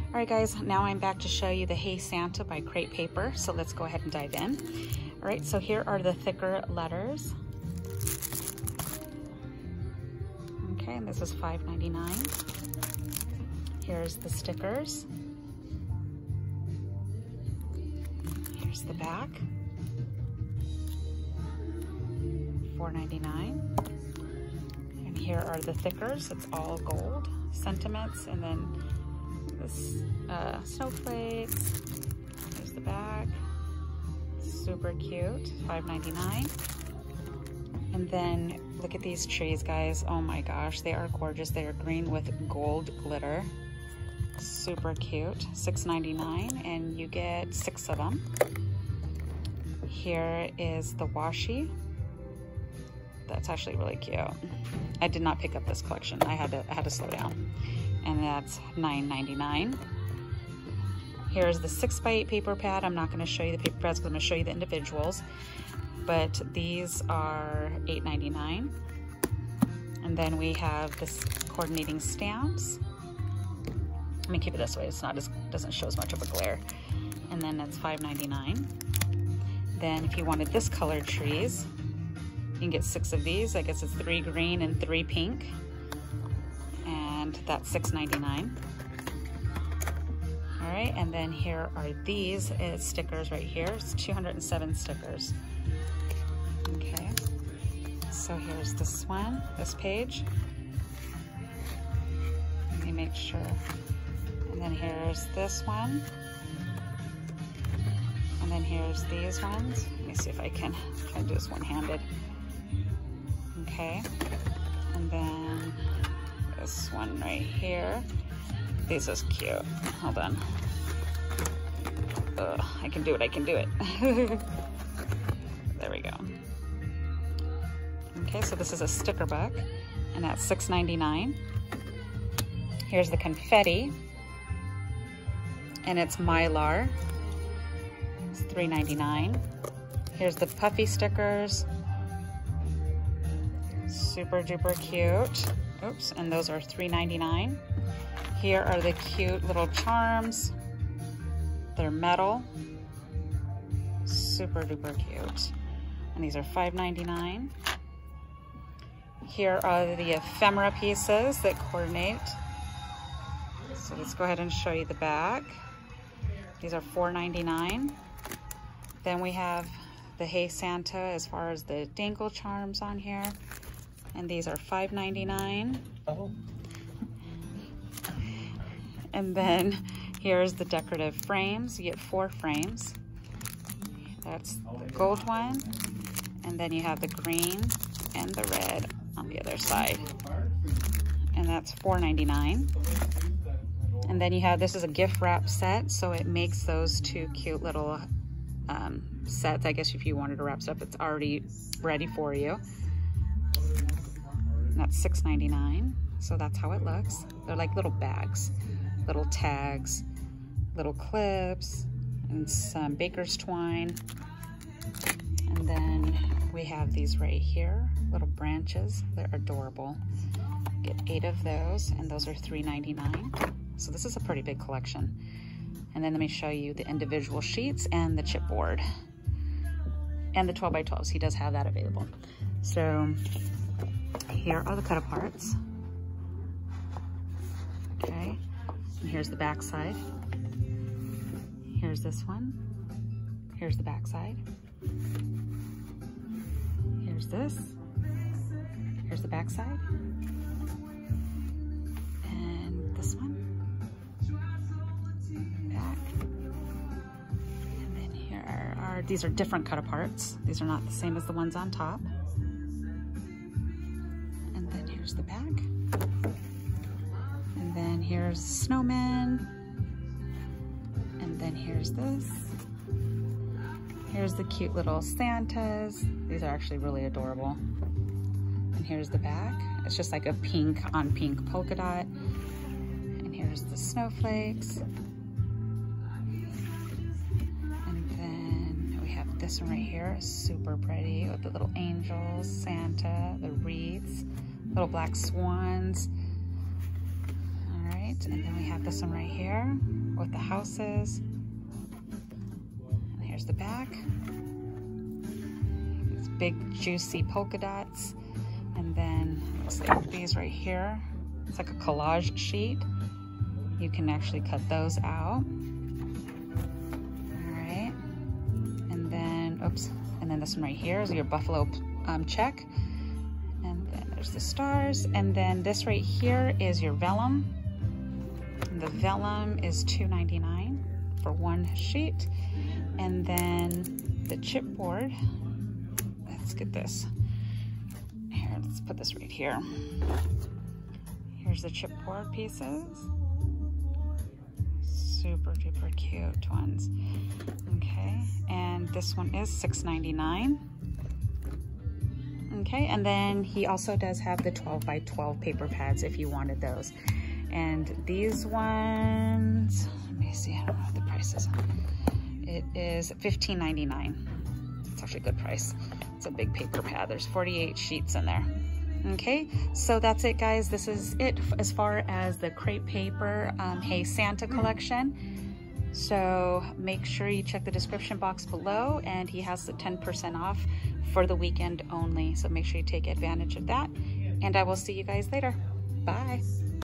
All right guys, now I'm back to show you the Hey Santa by Crate Paper. So let's go ahead and dive in. All right, so here are the thicker letters. Okay, and this is $5.99. Here's the stickers. Here's the back. $4.99. And here are the thickers. It's all gold sentiments, and then this snowflakes. Here's the back. Super cute. $5.99. And then look at these trees, guys. Oh my gosh, they are gorgeous. They are green with gold glitter. Super cute. $6.99, and you get 6 of them. Here is the washi. That's actually really cute. I did not pick up this collection. I had to slow down. And that's $9.99. Here's the 6x8 paper pad. I'm not going to show you the paper pads because I'm going to show you the individuals. But these are $8.99. And then we have this coordinating stamps. Let me keep it this way. It's not as, doesn't show as much of a glare. And then that's $5.99. Then if you wanted this colored trees, you can get 6 of these. I guess it's 3 green and 3 pink. And that's $6.99. All right, and then here are these stickers right here. It's 207 stickers. Okay, so here's this one, this page. Let me make sure. And then here's this one. And then here's these ones. Let me see if I can try to do this one-handed. Okay, and then this one right here. This is cute. Hold on. Ugh, I can do it, I can do it. There we go. Okay, so this is a sticker book, and that's $6.99. Here's the confetti, and it's Mylar. It's $3.99. Here's the puffy stickers. Super duper cute. Oops, and those are $3.99. Here are the cute little charms. They're metal. Super duper cute. And these are $5.99. Here are the ephemera pieces that coordinate. So let's go ahead and show you the back. These are $4.99. Then we have the Hey Santa as far as the dangle charms on here. And these are $5.99. Oh. And then here's the decorative frames. You get 4 frames. That's the gold one. And then you have the green and the red on the other side. And that's $4.99. And then you have, this is a gift wrap set, so it makes those 2 cute little sets. I guess if you wanted to wrap stuff, it's already ready for you. And that's $6.99. So that's how it looks. They're like little bags, little tags, little clips, and some baker's twine. And then we have these right here, little branches. They're adorable. Get 8 of those, and those are $3.99. So this is a pretty big collection. And then let me show you the individual sheets and the chipboard. And the 12x12s, he does have that available. So here are the cut aparts. Okay, and here's the back side. Here's this one. Here's the back side. Here's this. Here's the back side. And this one. Back. And then here are, these are different cut aparts. These are not the same as the ones on top. And then here's the back. And then here's snowmen. And then here's this. Here's the cute little Santas. These are actually really adorable. And here's the back. It's just like a pink on pink polka dot. And here's the snowflakes. And then we have this one right here. Super pretty with the little angels, Santa, the wreaths, little black swans. All right. And then we have this one right here with the houses. And here's the back. These big juicy polka dots. And then looks like these right here. It's like a collage sheet. You can actually cut those out. All right. And then, oops. And then this one right here is your buffalo check. And then there's the stars. And then this right here is your vellum. And the vellum is $2.99 for one sheet. And then the chipboard, let's get this. Here, let's put this right here. Here's the chipboard pieces. Super duper cute ones. Okay, and this one is $6.99. Okay, and then he also does have the 12 by 12 paper pads if you wanted those. And these ones, let me see, I don't know what the price is. It is $15.99. It's actually a good price. It's a big paper pad. There's 48 sheets in there. Okay, so that's it, guys. This is it as far as the crepe paper Hey Santa collection. So make sure you check the description box below, and he has the 10% off for the weekend only. So make sure you take advantage of that, and I will see you guys later. Bye.